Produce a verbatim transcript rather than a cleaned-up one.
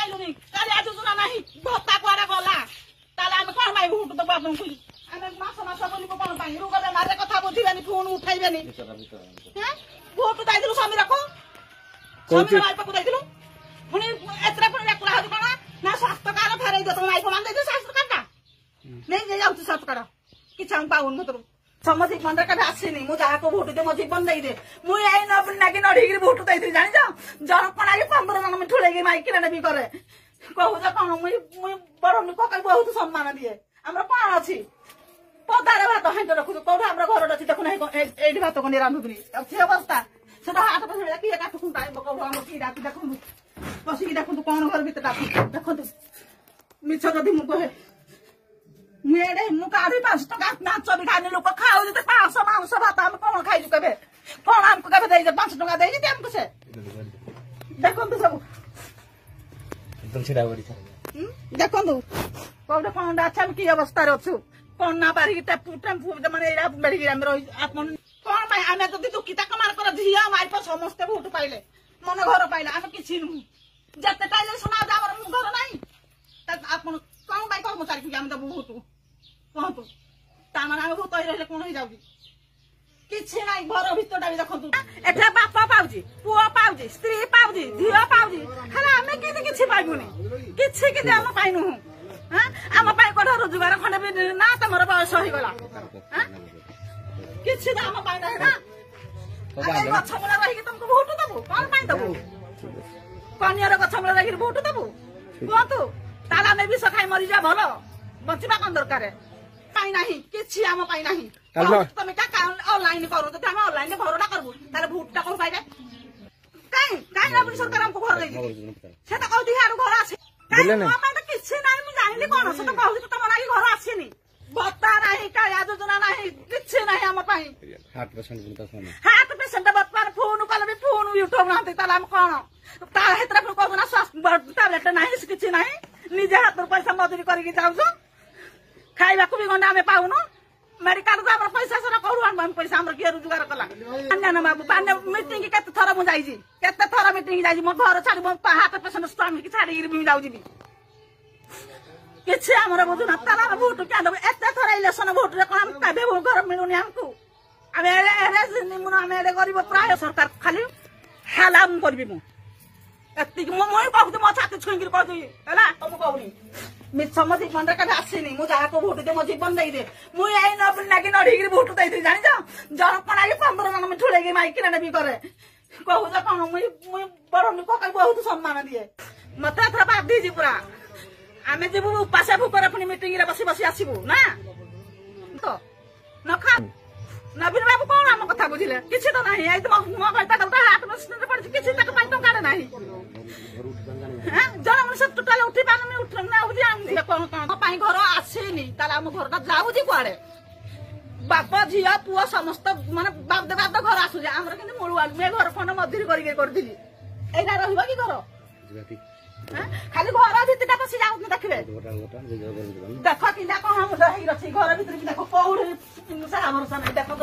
पाइलुनी कालिया योजना नाही भत्ता कुआडे गला ताले आमे कोन माइ भोट दबा आपन कुई आमे मास मास बोली को कोन पाई रुगा बे मारे कथा बुझिबानी फोन उठाइबानी हैं भोट दाइदिलु समीरा को समीरा माइ पकु दाइदिलु पुनी एतरा पुनी एकला हदि कोना ना स्वास्थ्य कार्ड फेरै दे त माइ को मान दे स्वास्थ्य कार्ड नै जे जाउ स्वास्थ्य कार्ड किछ हम पाउन मतरु समझी मंडर का आसीनी मु जहा को भोट दे मो जीवन दे दे मु आई न बिना कि नढिगिरी भोट दे दे जानि जा जन कोना के पंद्रह जन में ठुले के माइक किना भी करे कहू जा कोन मु मु बड़ लोक कई बहुत सम्मान दिए हमरा कोन अछि पदारे भात हेंद रखु कोठा हमरा घर अछि देखु नै एडी भात को निरांधुनी अब से अवस्था सेटा हाथ पर कि का ठुकुन ताई बकौ हम की राती देखु पसी की देखु कोन घर भीतर राती देखु मिछ जदी मु कहे मेरे मु काढी पाँच टका नाच भी खाने लोक खाओ जते पाँच सौ मांस भात हम कोन खाइजु कबे कोन हमको कबे दे जे पाँच टका दे जे हमको से देखो तो सब एकदम छिड़ा बड़ी देखो तो कोडे कोन अच्छा की अवस्था रे अछु कोन ना बारी टेम्पू टेम्पू माने एरा बेड़ी हम रही आपन कोन भाई आमे जदी तू किता कमार कर झिया माई पर समस्त भोट पाइले मन घर पाइले आमे किछि नु जते टाइले सुना जा हमर घर नाही त आपन कोन भाई कर्मचारी कि हम त बहुत कहतु ता माने हम बहुत रहले कोन हो जाउजी किछि नाही घर भितरटा भी देखंतु एठा बापा पाउजी पुआ पाउजी स्त्री पाउजी धिया पाउजी हला हमें किछि किछि पाइबुनी किछि कि हम पाइनु हां हम पाइ कोठा रोजगार खंडे भी ना तमर बयस होई गला हां किछि ना हम पाइ ना अरे गछमला रही कि तुमको भोट दबो कोन पाइ दबो कन्यार गछमला रही भोट दबो कहतु ताला में भी सखाई मरी जा भलो बचिबा कोन दरकार पाइ नाही किछि हम पाइ नाही तमे का ऑनलाइन करू त हम ऑनलाइन भरोडा करबो ताले भोटटा कोन पाइबे काई काई ना सरकार हमको घर दे से त कौदी हारू घर आसे काई हम त किछि नाही मु जानिली कोन से त कहू त तमरा की घर आसीनी भत्ता नाही का योजना नाही किछि नाही हम पाइ हार्ट पेशेंट बुनता सोना हार्ट पेशेंट बत्तार फोन कल भी फोन यूट्यूब नाते ताला हम कोन ता हेतरा फोन कहू ना स्वास्थ्य टैबलेट नाही किछि नाही निजे हाथ पैसा मजूरी करके जाऊ खाइबा को भी गंडा में पाउनु मेडिकल को हमर पैसा सरा करू हम पैसा हमर के रोजगार कला अन्य ना बाबू पाने मीटिंग के केते थरा मु जाई जी केते थरा मीटिंग जाई जी मो घर छाडी मो हाथ पेशेंट स्वामी की छाडी गिर भी जाऊ जी किछि हमर बुझु ना ताला भोट के दब एते थरा इलेक्शन भोट रे कोन हम काबे घर मिलुनी हमको हमें एरे निमुन हमें एरे गरीब प्राय सरकार खाली हालाम करबी मु एति मो मोय कहू मो छाती छुंगिर कह दई हला तुम कहूनी मिछ समझी मंडर का आसीनी मु जहा को भोट दे मो जीवन दे दे मु आई न बिना कि नढिगिरी भोट दे दे जानि जा जन कोना के पंद्रह जन में ठुले के माइक किना भी करे कहू जा कोन मु मु बड़ लोक कई बहुत सम्मान दिए मते थरा बात दीजी पूरा आमे जेबु उपासे भूकर अपनी मीटिंग रे बसी बसी आसीबु ना तो न खा नवीन बाबू कोन हम कथा बुझिले किछि तो नाही आई तो मो कहता तो हाथ में सुन पड़ किछि तक पाइ तो काडे नाही हां जन मन सब टोटल उठी पान में उठ ना उठी हम दिए कोन कोन पाइ घर आसीनी ताला हम घर का जाऊ जी कुआडे बापा झिया पुआ समस्त माने बाप दे बाप घर आसु जे हमर किने मोळुआ मे घर कोन मधुरी करी कर दिली एना रहबा की घर हां खाली घर भीतर पसी जाऊ न देखबे देखो कि देखो हम रही रछि घर भीतर कि देखो पौड़ से हमर सन देखो